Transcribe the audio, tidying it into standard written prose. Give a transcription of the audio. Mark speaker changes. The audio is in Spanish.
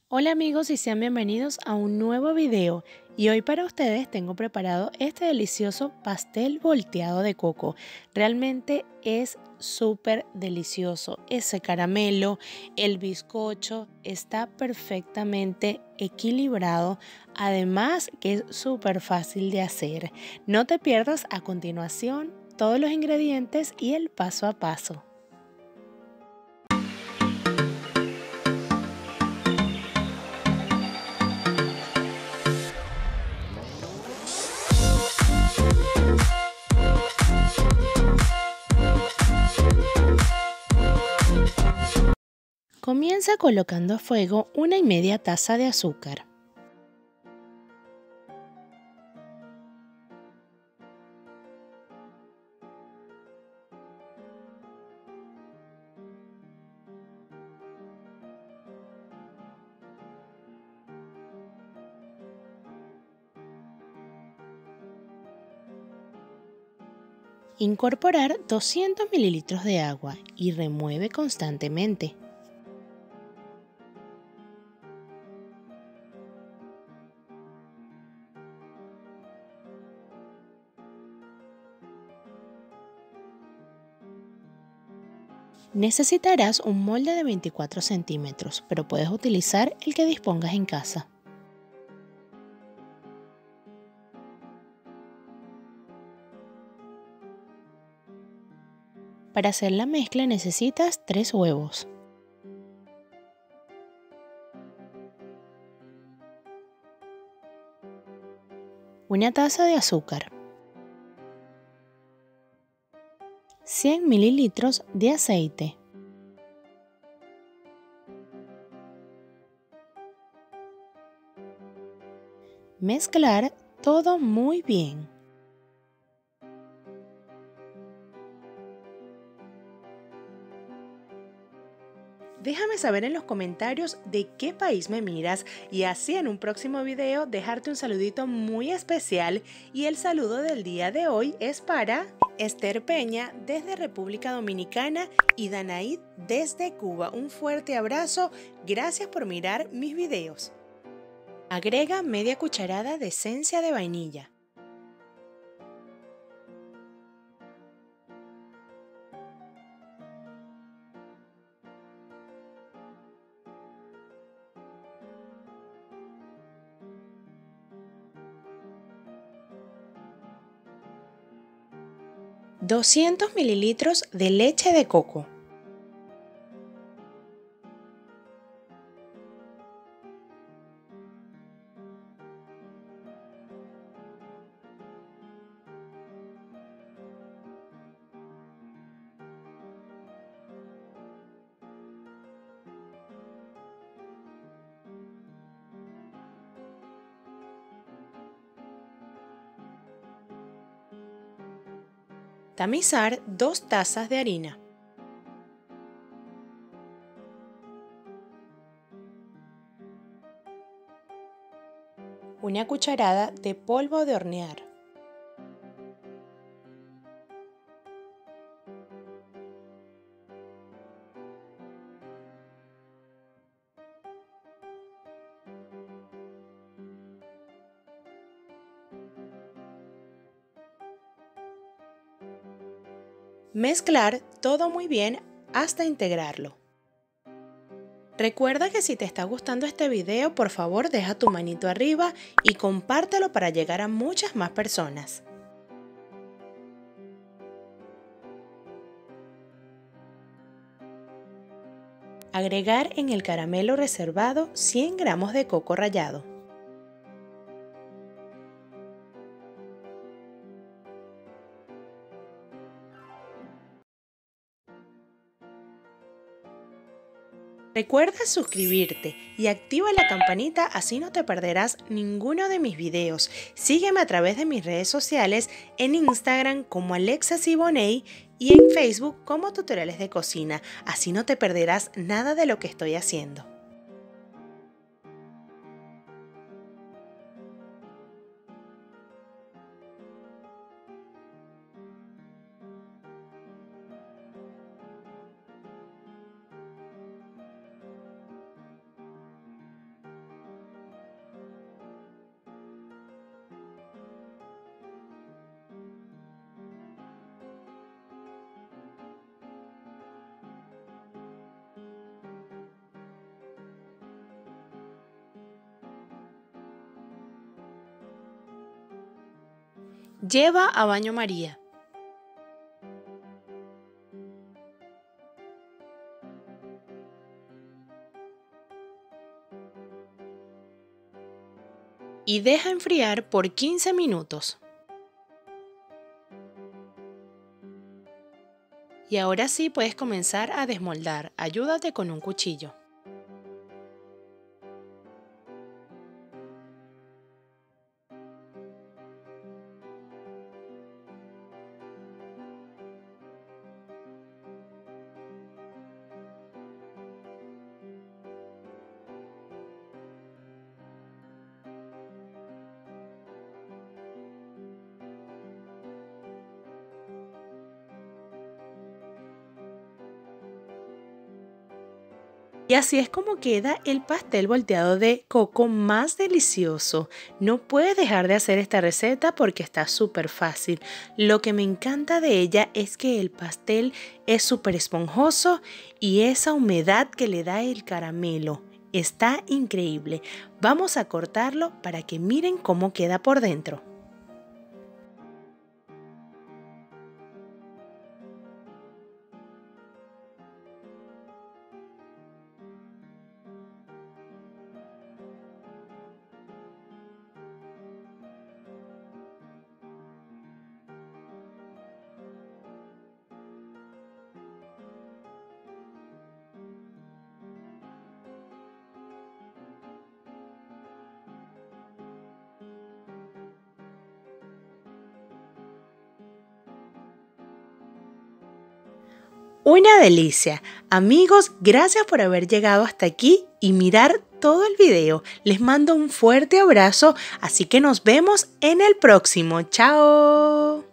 Speaker 1: Hola amigos y sean bienvenidos a un nuevo video y hoy para ustedes tengo preparado este delicioso pastel volteado de coco. Realmente es súper delicioso, ese caramelo, el bizcocho está perfectamente equilibrado, además que es súper fácil de hacer. No te pierdas a continuación todos los ingredientes y el paso a paso. Comienza colocando a fuego 1,5 taza de azúcar. Incorporar 200 mililitros de agua y remueve constantemente. Necesitarás un molde de 24 centímetros, pero puedes utilizar el que dispongas en casa. Para hacer la mezcla necesitas 3 huevos, una taza de azúcar, 100 mililitros de aceite, mezclar todo muy bien. Déjame saber en los comentarios de qué país me miras y así en un próximo video dejarte un saludito muy especial, y el saludo del día de hoy es para Esther Peña desde República Dominicana y Danaid desde Cuba. Un fuerte abrazo, gracias por mirar mis videos. Agrega media cucharada de esencia de vainilla. $200 mililitros de leche de coco. Tamizar 2 tazas de harina. Una cucharada de polvo de hornear. Mezclar todo muy bien hasta integrarlo. Recuerda que si te está gustando este video, por favor deja tu manito arriba y compártelo para llegar a muchas más personas. Agregar en el caramelo reservado 100 gramos de coco rallado. Recuerda suscribirte y activa la campanita, así no te perderás ninguno de mis videos. Sígueme a través de mis redes sociales, en Instagram como Alexa Siboney y en Facebook como Tutoriales de Cocina, así no te perderás nada de lo que estoy haciendo. Lleva a baño María. Y deja enfriar por 15 minutos. Y ahora sí puedes comenzar a desmoldar. Ayúdate con un cuchillo. Y así es como queda el pastel volteado de coco más delicioso. No puedes dejar de hacer esta receta porque está súper fácil. Lo que me encanta de ella es que el pastel es súper esponjoso y esa humedad que le da el caramelo está increíble. Vamos a cortarlo para que miren cómo queda por dentro. Una delicia. Amigos, gracias por haber llegado hasta aquí y mirar todo el video. Les mando un fuerte abrazo, así que nos vemos en el próximo. ¡Chao!